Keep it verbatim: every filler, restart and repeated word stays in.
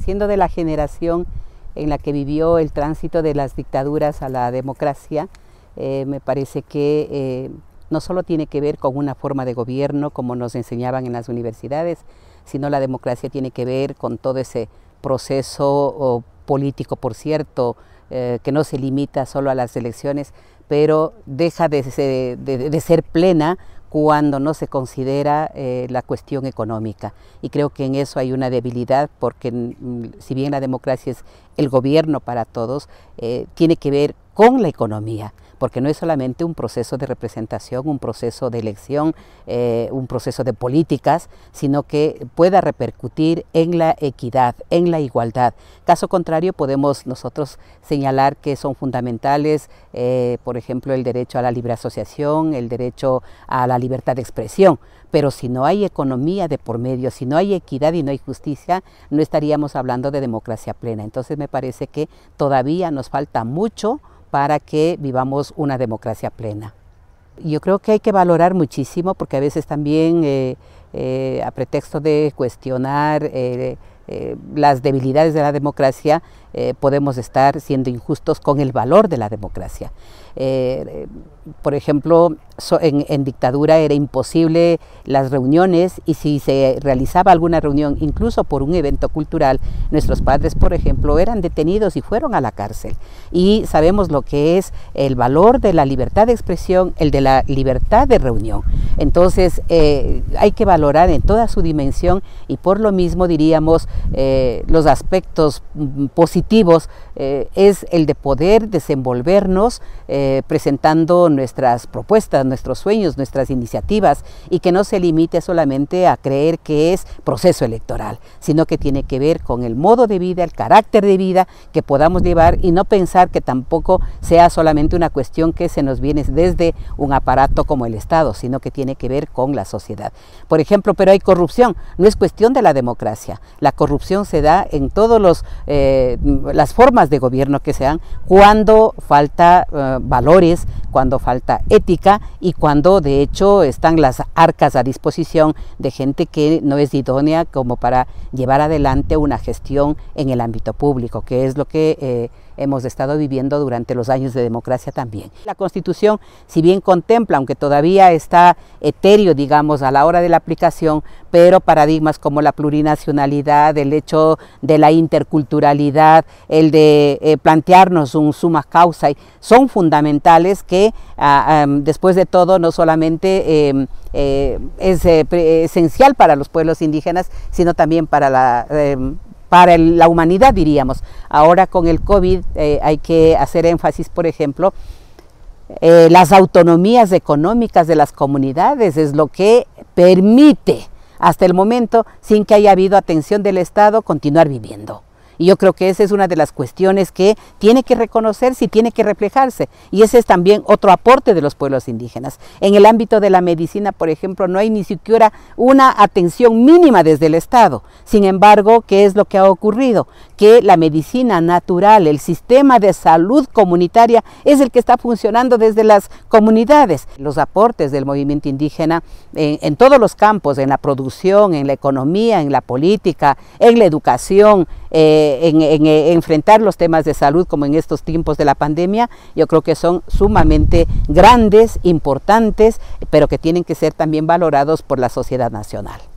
Siendo de la generación en la que vivió el tránsito de las dictaduras a la democracia, eh, me parece que eh, no solo tiene que ver con una forma de gobierno como nos enseñaban en las universidades, sino la democracia tiene que ver con todo ese proceso oh, político, por cierto, eh, que no se limita solo a las elecciones, pero deja de, de, de, de ser plena cuando no se considera eh, la cuestión económica. Y creo que en eso hay una debilidad, porque mm, si bien la democracia es el gobierno para todos, eh, tiene que ver con la economía, porque no es solamente un proceso de representación, un proceso de elección, eh, un proceso de políticas, sino que pueda repercutir en la equidad, en la igualdad. Caso contrario, podemos nosotros señalar que son fundamentales, eh, por ejemplo, el derecho a la libre asociación, el derecho a la libertad de expresión, pero si no hay economía de por medio, si no hay equidad y no hay justicia, no estaríamos hablando de democracia plena. Entonces me parece que todavía nos falta mucho para que vivamos una democracia plena. Yo creo que hay que valorar muchísimo, porque a veces también eh, eh, a pretexto de cuestionar eh, eh, las debilidades de la democracia, eh, podemos estar siendo injustos con el valor de la democracia. Eh, por ejemplo, so, en, en dictadura era imposible las reuniones, y si se realizaba alguna reunión, incluso por un evento cultural, nuestros padres, por ejemplo, eran detenidos y fueron a la cárcel. Y sabemos lo que es el valor de la libertad de expresión, el de la libertad de reunión. Entonces, eh, hay que valorar en toda su dimensión, y por lo mismo diríamos, eh, los aspectos positivos eh, es el de poder desenvolvernos eh, presentando nuestras propuestas, nuestros sueños, nuestras iniciativas, y que no se limite solamente a creer que es proceso electoral, sino que tiene que ver con el modo de vida, el carácter de vida que podamos llevar, y no pensar que tampoco sea solamente una cuestión que se nos viene desde un aparato como el Estado, sino que tiene que ver con la sociedad. Por ejemplo, pero hay corrupción, no es cuestión de la democracia, la corrupción se da en todos los eh, las formas de gobierno que sean, cuando falta eh, valores, cuando falta ética, y cuando de hecho están las arcas a disposición de gente que no es idónea como para llevar adelante una gestión en el ámbito público, que es lo que eh, hemos estado viviendo durante los años de democracia también. La Constitución, si bien contempla, aunque todavía está etéreo, digamos, a la hora de la aplicación, pero paradigmas como la plurinacionalidad, el hecho de la interculturalidad, el de eh, plantearnos un summa causa, son fundamentales que ah, um, después de todo no solamente eh, eh, es eh, esencial para los pueblos indígenas, sino también para la eh, para el, la humanidad, diríamos. Ahora con el COVID eh, hay que hacer énfasis, por ejemplo, eh, las autonomías económicas de las comunidades es lo que permite hasta el momento, sin que haya habido atención del Estado, continuar viviendo. Y yo creo que esa es una de las cuestiones que tiene que reconocerse y tiene que reflejarse. Y ese es también otro aporte de los pueblos indígenas. En el ámbito de la medicina, por ejemplo, no hay ni siquiera una atención mínima desde el Estado. Sin embargo, ¿qué es lo que ha ocurrido? Que la medicina natural, el sistema de salud comunitaria, es el que está funcionando desde las comunidades. Los aportes del movimiento indígena en, en todos los campos, en la producción, en la economía, en la política, en la educación, eh, En, en, en enfrentar los temas de salud como en estos tiempos de la pandemia, yo creo que son sumamente grandes, importantes, pero que tienen que ser también valorados por la sociedad nacional.